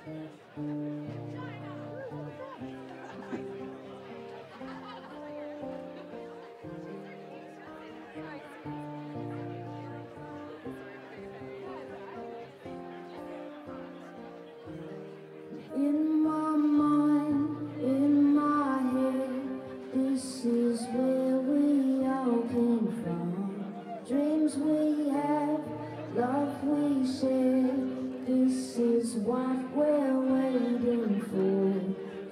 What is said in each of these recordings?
In my mind, in my head, this is where we all came from. Dreams we have, love we share, this is what we're waiting for.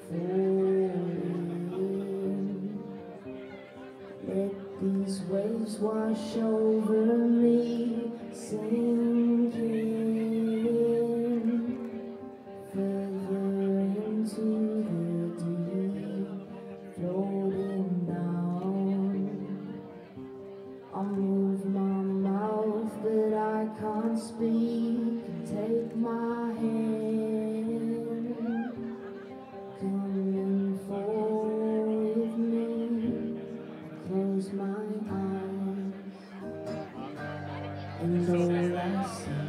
Falling. Let these waves wash over me, sinking further into the deep, floating down. I move my mouth but I can't speak. Take my hand, come and fall with me. Close my eyes and all I see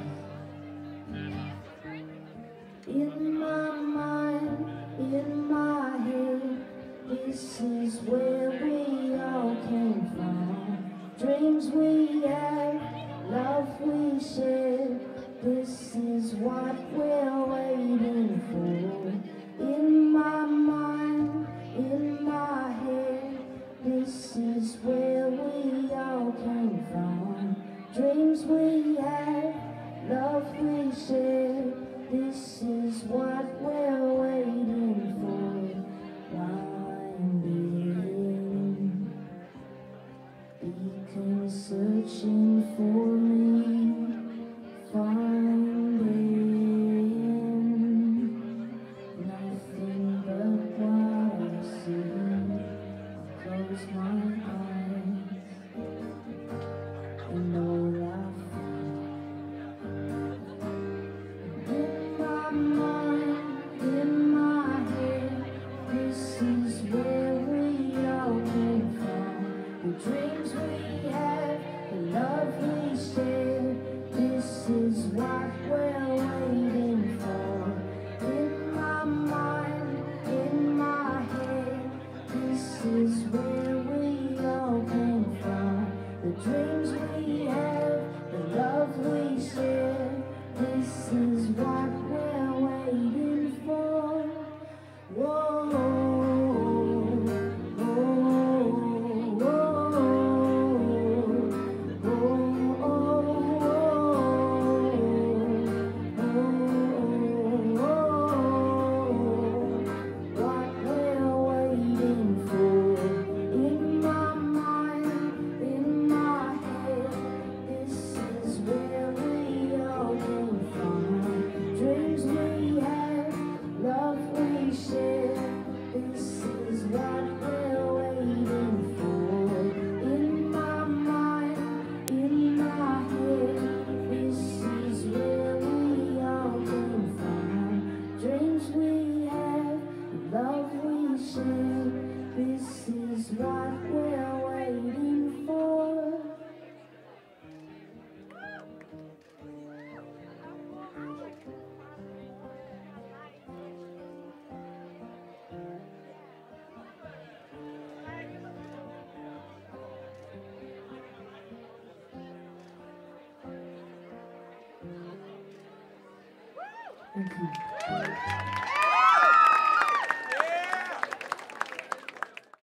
in my mind, in my head, this is where we all came from. Dreams we have, love we share, this is what we're waiting for. In my mind, in my head, this is where we all came from. Dreams we have, love we share, this is what we're waiting for. Blinding beacons searching for me, finding nothing but what I see. I close my eyes and all I in my mind, in my head, this is where we all came from. The dreams we have, the love we share, this is what we're waiting for. In my mind, in my head, this is where we all came from. The dreams we have, the love we share, this is what we're waiting for. Whoa, whoa, whoa, what we're waiting for. In my mind, in my head, this is where we all came from. Dreams we have, love we share, this is what we're waiting for. In my mind, in my head, this is where we all came from. Dreams we have, love we share, this is what we're waiting for. Thank you.